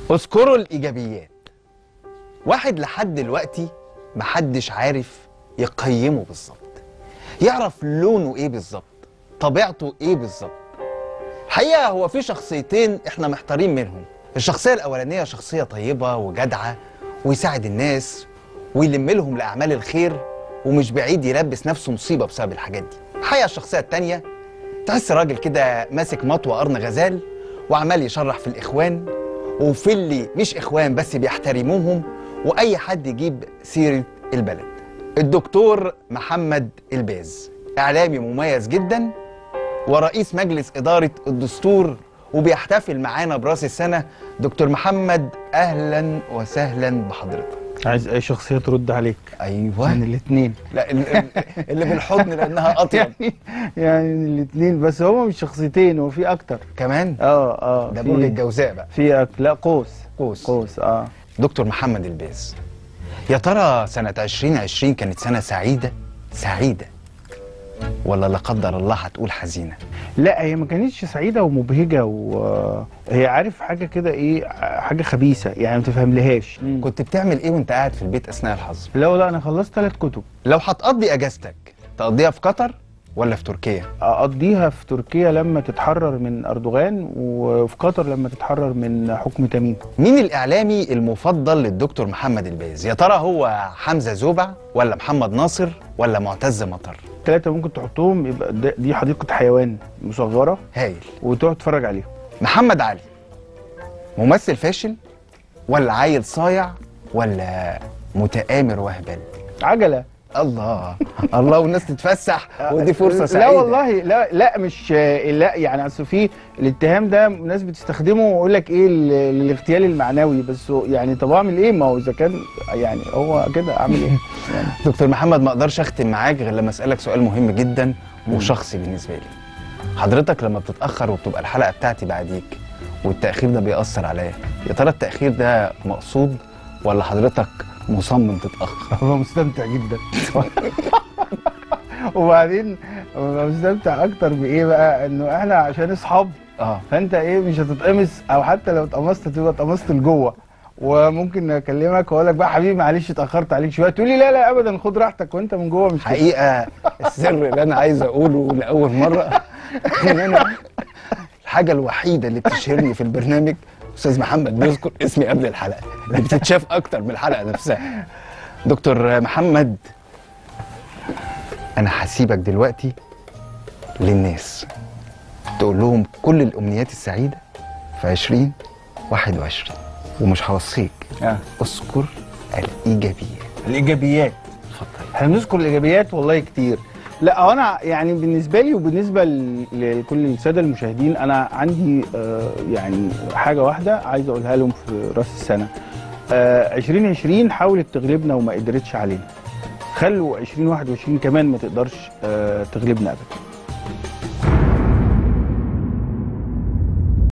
اذكروا الإيجابيات. واحد لحد دلوقتي محدش عارف يقيمه بالظبط، يعرف لونه ايه بالظبط، طبيعته ايه بالظبط. الحقيقة هو في شخصيتين احنا محتارين منهم. الشخصية الأولانية شخصية طيبة وجدعة ويساعد الناس ويلم لهم لأعمال الخير، ومش بعيد يلبس نفسه مصيبة بسبب الحاجات دي. الحقيقة الشخصية التانية تحس راجل كده ماسك مطوة قرن غزال وعمال يشرح في الإخوان، وفي اللي مش إخوان بس بيحترموهم، وأي حد يجيب سيرة البلد. الدكتور محمد الباز إعلامي مميز جدا ورئيس مجلس إدارة الدستور، وبيحتفل معانا براس السنة. دكتور محمد أهلا وسهلا بحضرتك. عايز اي شخصيه ترد عليك؟ أيوه من الاثنين. لا اللي بالحضن لأنها أطيب. يعني الاثنين، بس هما مش شخصيتين، هو في اكتر كمان ده برج الجوزاء بقى. لا قوس. قوس. دكتور محمد الباز، يا ترى سنة 2020 كانت سنة سعيدة ولا لا قدر الله هتقول حزينة؟ لا، هي ما كانتش سعيده ومبهجه، وهي عارف حاجه كده ايه، حاجه خبيثه يعني ما تفهملهاش. كنت بتعمل ايه وانت قاعد في البيت اثناء الحظر؟ لا انا خلصت 3 كتب. لو هتقضي اجازتك تقضيها في قطر ولا في تركيا؟ اقضيها في تركيا لما تتحرر من اردوغان، وفي قطر لما تتحرر من حكم تميم. مين الاعلامي المفضل للدكتور محمد الباز؟ يا ترى هو حمزة زوبع ولا محمد ناصر ولا معتز مطر؟ 3 ممكن تحطهم، يبقى دي حديقة حيوان مصغرة. هايل. وتقعد تتفرج عليهم. محمد علي ممثل فاشل ولا عيل صايع ولا متآمر وهبل؟ عجلة. الله والناس تتفسح ودي فرصة سعيدة. لا والله، لا مش لا، يعني اصل في الاتهام ده ناس بتستخدمه ويقول لك ايه الاغتيال المعنوي، بس يعني طب اعمل ايه؟ ما هو اذا كان يعني هو كده اعمل ايه؟ يعني. دكتور محمد، ما اقدرش اختم معاك غير لما اسالك سؤال مهم جدا وشخصي بالنسبه لي. حضرتك لما بتتاخر وبتبقى الحلقه بتاعتي بعديك والتاخير ده بيأثر عليا، يا ترى التاخير ده مقصود ولا حضرتك مصمم تتاخر؟ هو مستمتع جدا. وبعدين مستمتع اكتر بايه بقى؟ انه احنا عشان اصحاب، فانت ايه مش هتتقمص، او حتى لو اتقمصت تبقى اتقمصت لجوه، وممكن اكلمك واقول لك بقى حبيبي معلش اتاخرت عليك شويه، تقول لي لا ابدا خد راحتك، وانت من جوه مش حقيقه. السر اللي انا عايز اقوله لاول مره ان انا الحاجه الوحيده اللي بتشهرني في البرنامج استاذ محمد بيذكر اسمي قبل الحلقه، اللي بتتشاف اكتر من الحلقه نفسها. دكتور محمد، انا هسيبك دلوقتي للناس تقول لهم كل الامنيات السعيده في 2021، ومش هوصيك اذكر الايجابيات. اتفضل. احنا بنذكر الايجابيات والله كتير. لا انا يعني بالنسبه لي وبالنسبه لكل الساده المشاهدين، انا عندي يعني حاجه واحده عايز اقولها لهم في راس السنه. 2020 حاولت تغلبنا وما قدرتش علينا. خلوا 2021 كمان ما تقدرش تغلبنا ابدا.